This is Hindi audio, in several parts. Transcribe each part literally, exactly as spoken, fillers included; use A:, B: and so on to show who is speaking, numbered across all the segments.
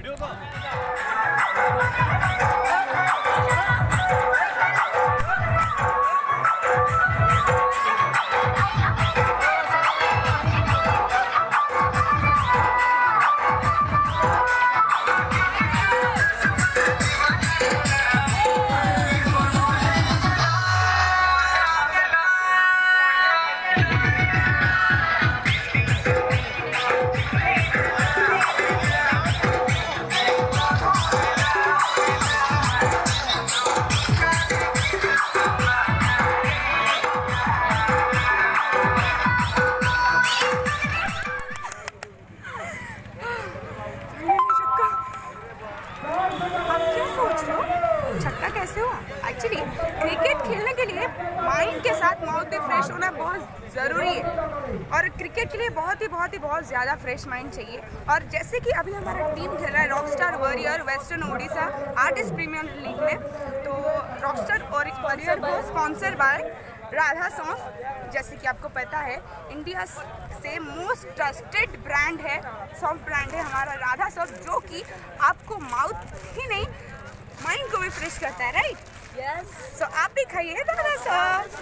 A: छक्का कैसे हुआ? एक्चुअली क्रिकेट खेलने के लिए माइंड के साथ माउथ भी फ्रेश होना बहुत ज़रूरी है और क्रिकेट के लिए बहुत ही बहुत ही बहुत ज़्यादा फ्रेश माइंड चाहिए। और जैसे कि अभी हमारा टीम खेल रहा है rockstar warrior western Odisha artist premier league में, तो रॉकस्टार वॉरियर को स्पॉन्सर बाय राधा सॉफ्ट। जैसे कि आपको पता है इंडिया से मोस्ट ट्रस्टेड ब्रांड है, सॉफ्ट ब्रांड है हमारा राधा सॉफ्ट, जो कि आपको माउथ ही नहीं माइंड को भी फ्रेश करता है, राइट? यस। सो आप भी खाइए राधा सॉफ्ट।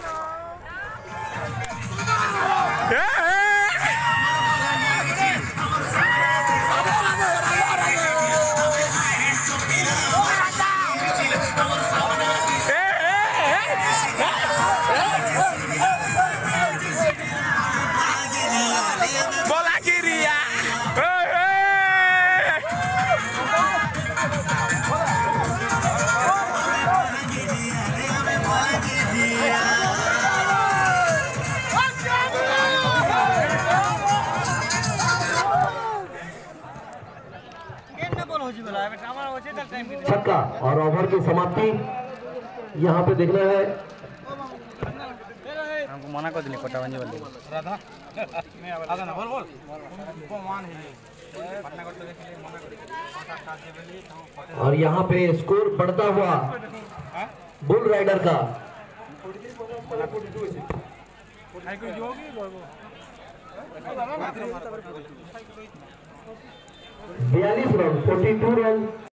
B: छक्का और ओवर की समाप्ति यहाँ पे देखना है।
C: हमको मना कर दिले कोटा बंजी वाली राधा आधा ना बोल बोल को मान है पटना करते देखले मना कर।
B: और यहाँ पे स्कोर बढ़ता हुआ बुल राइडर का बयालीस रन बयालीस रन